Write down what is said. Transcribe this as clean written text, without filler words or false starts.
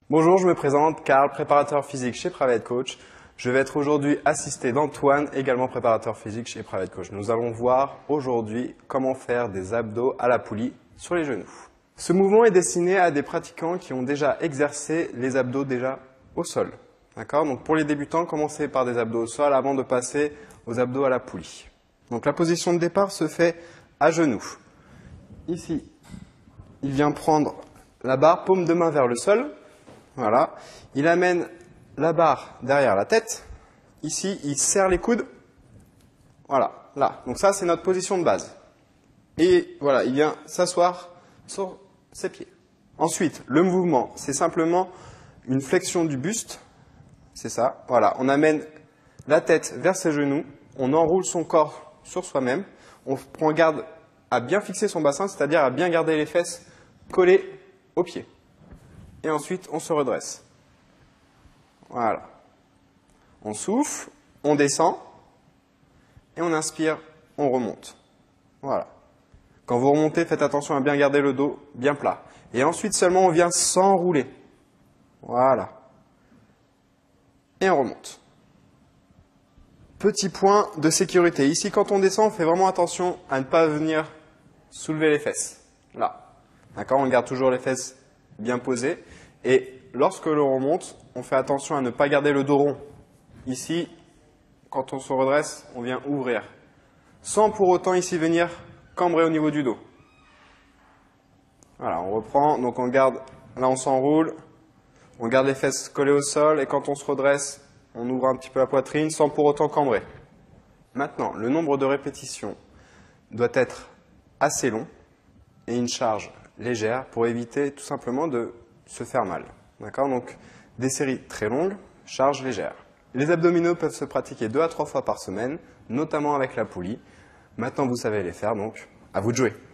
Bonjour, je me présente, Karl, préparateur physique chez Private Coach. Je vais être aujourd'hui assisté d'Antoine, également préparateur physique chez Private Coach. Nous allons voir aujourd'hui comment faire des abdos à la poulie sur les genoux. Ce mouvement est destiné à des pratiquants qui ont déjà exercé les abdos déjà au sol. D'accord ? Donc pour les débutants, commencez par des abdos au sol avant de passer aux abdos à la poulie. Donc la position de départ se fait à genoux. Ici, il vient prendre la barre, paume de main vers le sol. Voilà. Il amène la barre derrière la tête. Ici, il serre les coudes. Voilà, là. Donc ça, c'est notre position de base. Et voilà, il vient s'asseoir sur ses pieds. Ensuite, le mouvement, c'est simplement une flexion du buste. C'est ça. Voilà, on amène la tête vers ses genoux. On enroule son corps sur soi-même. On prend garde à bien fixer son bassin, c'est-à-dire à bien garder les fesses collées aux pieds. Et ensuite, on se redresse. Voilà. On souffle, on descend, et on inspire, on remonte. Voilà. Quand vous remontez, faites attention à bien garder le dos bien plat. Et ensuite seulement, on vient s'enrouler. Voilà. Et on remonte. Petit point de sécurité. Ici, quand on descend, on fait vraiment attention à ne pas venir soulever les fesses. Là. D'accord ? On garde toujours les fesses bien posées. Et lorsque l'on remonte, on fait attention à ne pas garder le dos rond. Ici, quand on se redresse, on vient ouvrir. Sans pour autant ici venir cambrer au niveau du dos. Voilà, on reprend. Donc on garde, là on s'enroule. On garde les fesses collées au sol. Et quand on se redresse, on ouvre un petit peu la poitrine sans pour autant cambrer. Maintenant, le nombre de répétitions doit être assez long et une charge légère pour éviter tout simplement de se faire mal. D'accord ? Donc, des séries très longues, charge légère. Les abdominaux peuvent se pratiquer 2 à 3 fois par semaine, notamment avec la poulie. Maintenant, vous savez les faire, donc à vous de jouer.